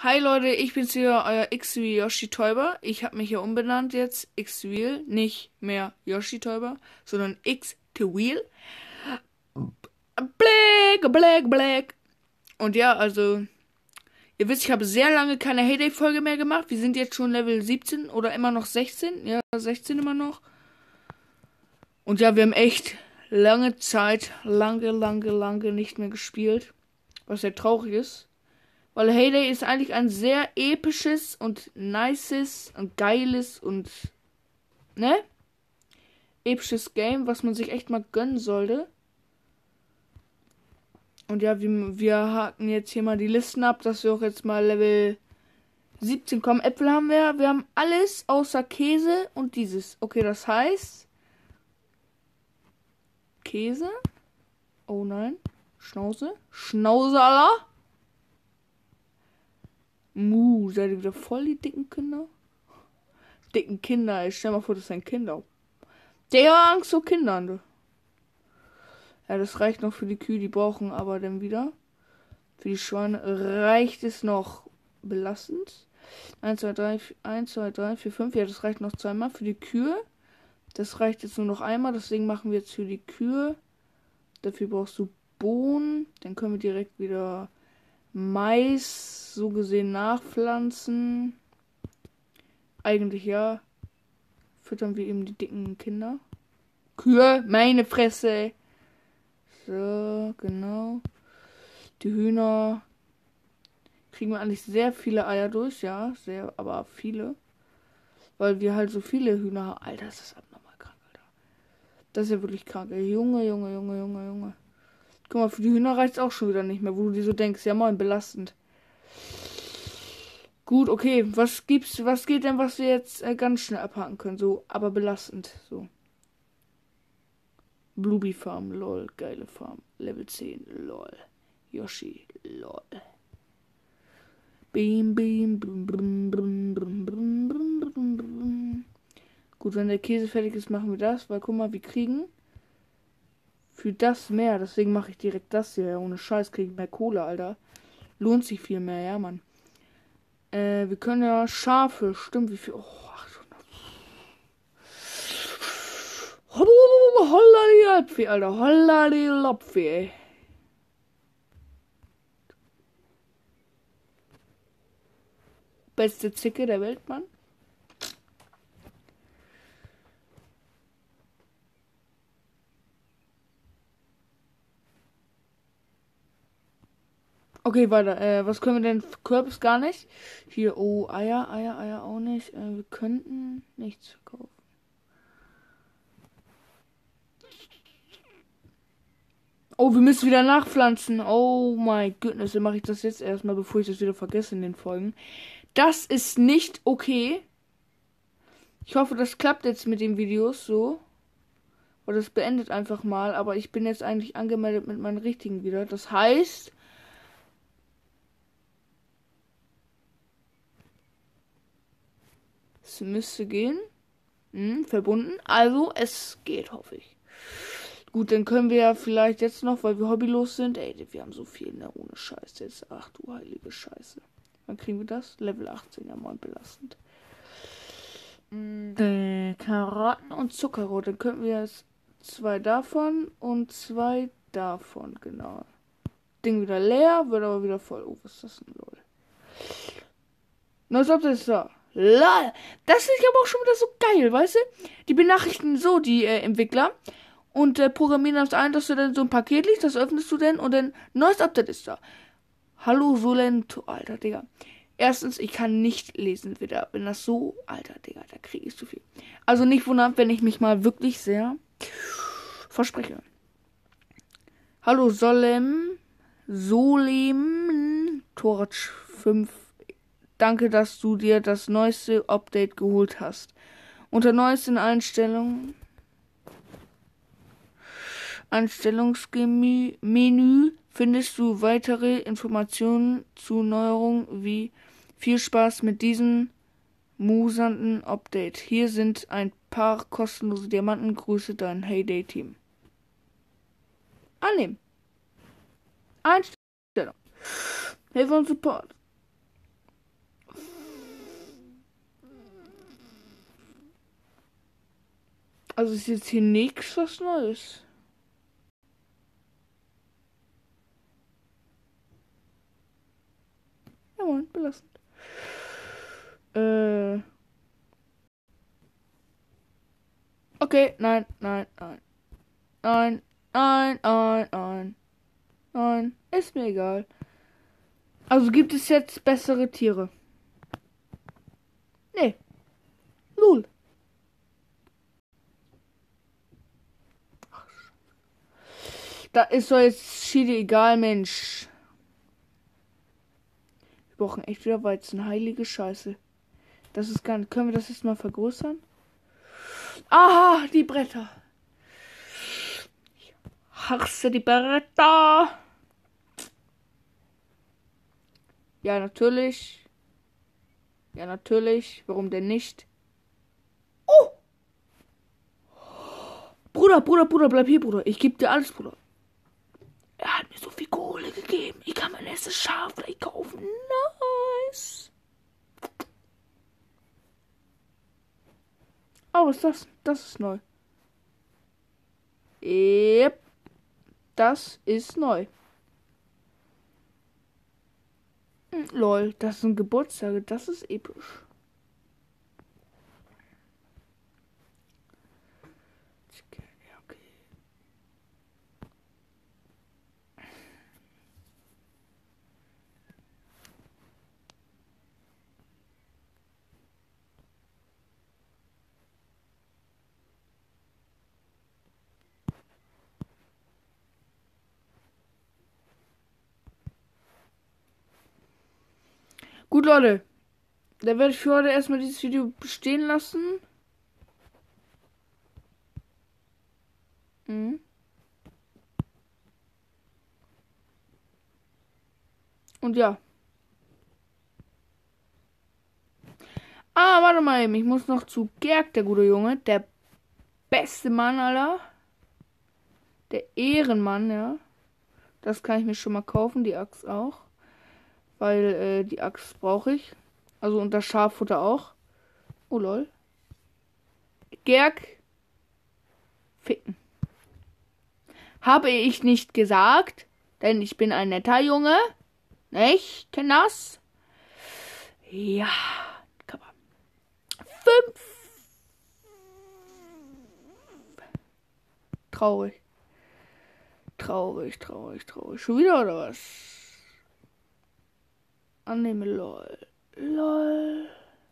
Hi Leute, ich bin's hier, euer X-Wheel Yoshi Täuber. Ich habe mich hier umbenannt jetzt. X-Wheel, nicht mehr Yoshi Täuber, sondern X-to-Wheel. Black. Und ja, also, ihr wisst, ich habe sehr lange keine Heyday-Folge mehr gemacht. Wir sind jetzt schon Level 17 oder immer noch 16. Ja, 16 immer noch. Und ja, wir haben echt lange Zeit, lange nicht mehr gespielt. Was sehr traurig ist. Weil Heyday ist eigentlich ein sehr episches und nices und geiles und, ne? Episches Game, was man sich echt mal gönnen sollte. Und ja, wir haken jetzt hier mal die Listen ab, dass wir auch jetzt mal Level 17 kommen. Äpfel haben wir. Wir haben alles außer Käse und dieses. Okay, das heißt Käse. Oh nein. Schnauze. Schnauze, Allah. Seid ihr wieder voll die dicken Kinder? Dicken Kinder, ey. Stell mal vor, das sind Kinder. Der hat Angst vor Kindern, du. Ja, das reicht noch für die Kühe, die brauchen aber dann wieder. Für die Schweine reicht es noch belastend. 1, 2, 3, 4, 5. Ja, das reicht noch zweimal. Für die Kühe. Das reicht jetzt nur noch einmal. Deswegen machen wir jetzt für die Kühe. Dafür brauchst du Bohnen. Dann können wir direkt wieder Mais so gesehen nachpflanzen. Eigentlich ja. Füttern wir eben die dicken Kinder. Kühe, meine Fresse. So, genau. Die Hühner kriegen wir eigentlich sehr viele Eier durch, ja, sehr, aber viele. Weil wir halt so viele Hühner haben. Alter, ist das abnormal krank, Alter. Das ist ja wirklich krank, ey. Junge. Guck mal, für die Hühner reicht es auch schon wieder nicht mehr, wo du dir so denkst, ja moin, belastend. Gut, okay, was geht denn, was wir jetzt ganz schnell abhaken können, so, aber belastend, so. Blueberry Farm, lol, geile Farm. Level 10, lol. Yoshi, lol. Beam, Gut, wenn der Käse fertig ist, machen wir das, weil guck mal, wir kriegen für das mehr, deswegen mache ich direkt das hier. Ohne Scheiß kriege ich mehr Kohle, Alter. Lohnt sich viel mehr, ja, Mann. Wir können ja Schafe, stimmt, wie viel? Oh, 800. Holla die Lapfi, Alter. Holla die Lapfi, ey. Beste Zicke der Welt, Mann. Okay, weiter. Was können wir denn? Kürbis gar nicht. Hier, oh, Eier auch nicht. Wir könnten nichts verkaufen. Oh, wir müssen wieder nachpflanzen. Oh my goodness, dann mache ich das jetzt erstmal, bevor ich das wieder vergesse in den Folgen. Das ist nicht okay. Ich hoffe, das klappt jetzt mit den Videos so. Oder das beendet einfach mal. Aber ich bin jetzt eigentlich angemeldet mit meinen richtigen wieder. Das heißt, es müsste gehen. Verbunden. Also, es geht, hoffe ich. Gut, dann können wir ja vielleicht jetzt noch, weil wir hobbylos sind. Ey, wir haben so viel, ne? Ohne Scheiß jetzt. Ach du heilige Scheiße. Wann kriegen wir das? Level 18, ja mal belastend. Karotten und Zuckerrohr. Dann könnten wir jetzt 2 davon und 2 davon, genau. Ding wieder leer, wird aber wieder voll. Oh, was ist das denn, lol? Neues Update ist da. Lol. Das finde ich aber auch schon wieder so geil, weißt du? Die benachrichtigen so die Entwickler und programmieren das ein, dass du dann so ein Paket liest, das öffnest du dann und dann neues Update ist da. Hallo Solento, Alter, Digga. Erstens, ich kann nicht lesen wieder. Wenn das so, Alter, Digga, da kriege ich zu viel. Also nicht wundern, wenn ich mich mal wirklich sehr verspreche. Hallo Solem, Torch 5. Danke, dass du dir das neueste Update geholt hast. Unter neuesten Einstellungsmenü findest du weitere Informationen zu Neuerungen wie viel Spaß mit diesem musanten Update. Hier sind ein paar kostenlose Diamanten. Grüße dein Heyday-Team. Annehmen. Einstellung. Hilfe und Support. Also ist jetzt hier nichts was Neues. Ja, Mann, belastend. Okay, nein, nein, nein. Nein, nein, nein, nein. Nein, ist mir egal. Also gibt es jetzt bessere Tiere? Nee. Null. Da ist doch jetzt Schiede egal, Mensch. Wir brauchen echt wieder Weizen. Heilige Scheiße. Das ist gar nicht. Können wir das jetzt mal vergrößern? Aha, die Bretter. Ich hasse die Bretter. Ja, natürlich. Ja, natürlich. Warum denn nicht? Oh! Bruder, bleib hier, Bruder. Ich gebe dir alles, Bruder. Er hat mir so viel Kohle gegeben. Ich kann mein erstes Schaf gleich kaufen. Nice. Oh, was ist das? Das ist neu. Yep. Das ist neu. Lol, das sind Geburtstage. Das ist episch. Ja, okay. Gut, Leute. Dann werde ich für heute erstmal dieses Video bestehen lassen. Und ja. Ah, warte mal eben. Ich muss noch zu Gerg, der gute Junge. Der beste Mann aller. Der Ehrenmann, ja. Das kann ich mir schon mal kaufen. Die Axt auch. Weil die Axt brauche ich. Also und das Schaffutter auch. Oh lol. Gerg. Ficken. Habe ich nicht gesagt. Denn ich bin ein netter Junge. Nicht? Kenn das? Ja. 5. Traurig. Schon wieder oder was? Annehme, lol. Lol.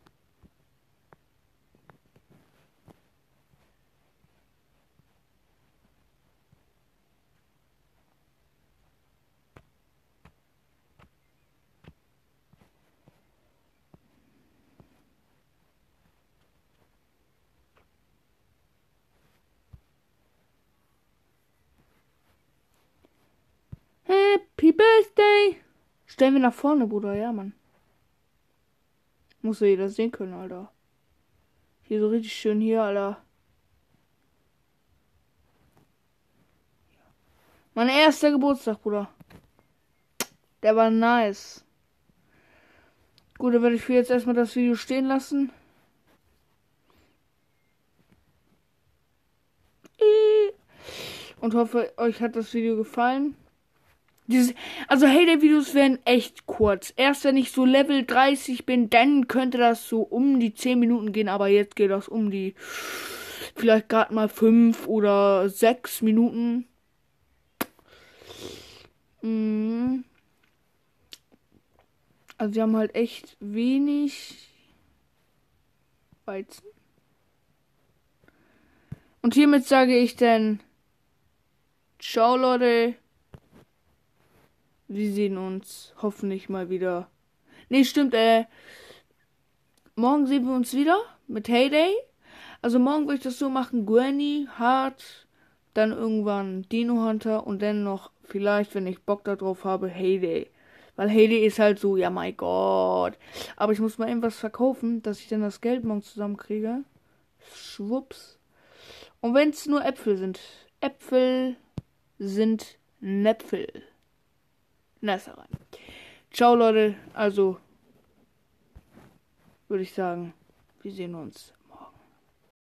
Happy Birthday! Stellen wir nach vorne, Bruder, ja, Mann. Muss ja jeder sehen können, Alter. Hier so richtig schön hier, Alter. Mein erster Geburtstag, Bruder. Der war nice. Gut, dann werde ich für jetzt erstmal das Video stehen lassen. Und hoffe, euch hat das Video gefallen. Also Heyday-Videos werden echt kurz. Erst wenn ich so Level 30 bin, dann könnte das so um die 10 Minuten gehen. Aber jetzt geht das um die vielleicht gerade mal 5 oder 6 Minuten. Also wir haben halt echt wenig Weizen. Und hiermit sage ich dann ciao, Leute. Wir sehen uns hoffentlich mal wieder. Nee, stimmt, morgen sehen wir uns wieder mit Heyday. Also morgen würde ich das so machen, Granny, Hart, dann irgendwann Dino Hunter und dann noch vielleicht, wenn ich Bock darauf habe, Heyday. Weil Heyday ist halt so, ja mein Gott. Aber ich muss mal irgendwas verkaufen, dass ich dann das Geld morgen zusammenkriege. Schwupps. Und wenn es nur Äpfel sind. Äpfel sind Näpfel. Nasser rein. Ciao, Leute. Also, würde ich sagen, wir sehen uns.